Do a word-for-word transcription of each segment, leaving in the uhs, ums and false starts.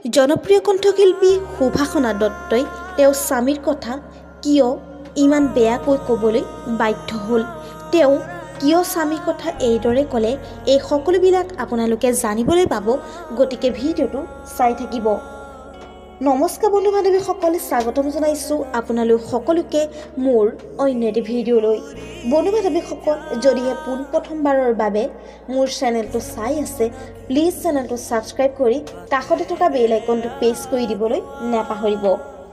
জনপ্ৰিয় কণ্ঠশিল্পী সুভাষণা দত্তই তেওঁ স্বামীৰ কথা কিয় ইমান বেয়াকৈ ক'বলৈ বাধ্য হ'ল, তেওঁ কিয় স্বামীৰ কথা এইদৰে ক'লে, এই সকলোবিলাক আপোনালোকে জানিবলৈ পাব। গতিকে ভিডিঅ'টো চাই থাকিব। নমস্কাৰ বন্ধু বান্ধৱীসকল, স্বাগতম জনাইছোঁ আপোনালোক সকলোকে মোৰ অন্য এটি ভিডিঅ'লৈ। বন্ধু বান্ধৱীসকল, যদিহে পোনপ্ৰথমবাৰৰ বাবে মোৰ চেনেলটো চাই আছে, প্লিজ চেনেলটো ছাবস্ক্ৰাইব কৰি কাষতে থকা বেল আইকনটো প্ৰেছ কৰি দিবলৈ নাপাহৰিব।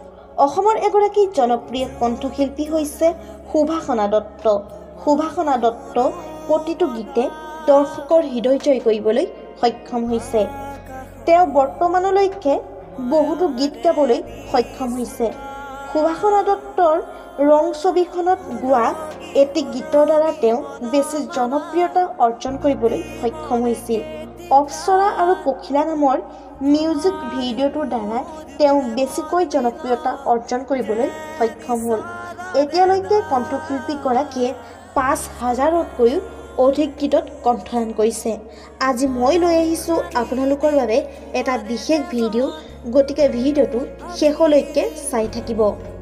অসমৰ এগৰাকী জনপ্ৰিয় কণ্ঠশিল্পী হৈছে সুভাষণা দত্ত। সুভাষণা দত্ত প্ৰতিটো গীতে দৰ্শকৰ হৃদয় জয় কৰিবলৈ সক্ষম হৈছে। তেওঁ বৰ্তমানলৈকে বহুতো গীত গাবলৈ সক্ষম হৈছে। সুভাষণা দত্তৰ ৰং ছবিখনত গোৱা এটি গীতৰ দ্বাৰা তেওঁ বেছি জনপ্ৰিয়তা অৰ্জন কৰিবলৈ সক্ষম হৈছিল। অপ্সৰা আৰু পখিলা নামৰ মিউজিক ভিডিঅ'টোৰ দ্বাৰা তেওঁ বেছিকৈ জনপ্ৰিয়তা অৰ্জন কৰিবলৈ সক্ষম হ'ল। এতিয়ালৈকে কণ্ঠশিল্পীগৰাকীয়ে পাঁচ হাজাৰতকৈও অধিক গীতত কণ্ঠদান কৰিছে। আজি মই লৈ আহিছোঁ আপোনালোকৰ বাবে এটা বিশেষ ভিডিঅ'। গতিকে ভিডিঅ'টো শেষলৈকে চাই থাকিব।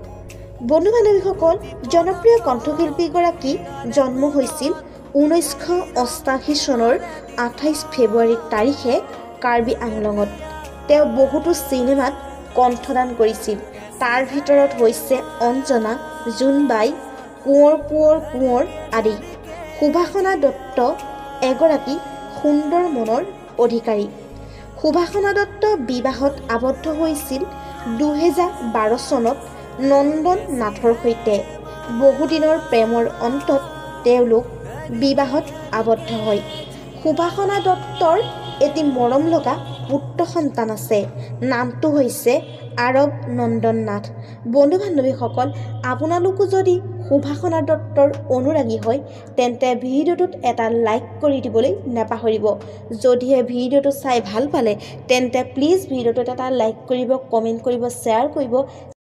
বন্ধু বান্ধৱীসকল, জনপ্ৰিয় কণ্ঠশিল্পীগৰাকী জন্ম হৈছিল ঊনৈছশ অষ্টাশী চনৰ আঠাইছ ফেব্ৰুৱাৰী তাৰিখে কাৰ্বি আংলঙত। তেওঁ বহুতো চিনেমাত কণ্ঠদান কৰিছিল। তাৰ ভিতৰত হৈছে অঞ্জনা, জোনবাই, কোঁৱৰ কোঁৱৰ কোঁৱৰ আদি। সুভাষণা দত্ত এগৰাকী সুন্দৰ মনৰ অধিকাৰী। সুভাষণা দত্ত বিবাহত আবদ্ধ হৈছিল দুহেজাৰ বাৰ চনত নন্দন নাথৰ সৈতে। বহুদিনৰ প্ৰেমৰ অন্তত তেওঁলোক বিবাহত আবদ্ধ হয়। সুভাষণা দত্তৰ এটি মৰম লগা পুত্ৰ সন্তান আছে, নামটো হৈছে আৰৱ নন্দন নাথ। বন্ধু বান্ধৱীসকল, আপোনালোকো যদি সুভাষণা দত্তৰ অনুৰাগী হয় তেন্তে ভিডিঅ'টোত এটা লাইক কৰি দিবলৈ নাপাহৰিব। যদিহে ভিডিঅ'টো চাই ভাল পালে তেন্তে প্লিজ ভিডিঅ'টোত এটা লাইক কৰিব, কমেণ্ট কৰিব, শ্বেয়াৰ কৰিব।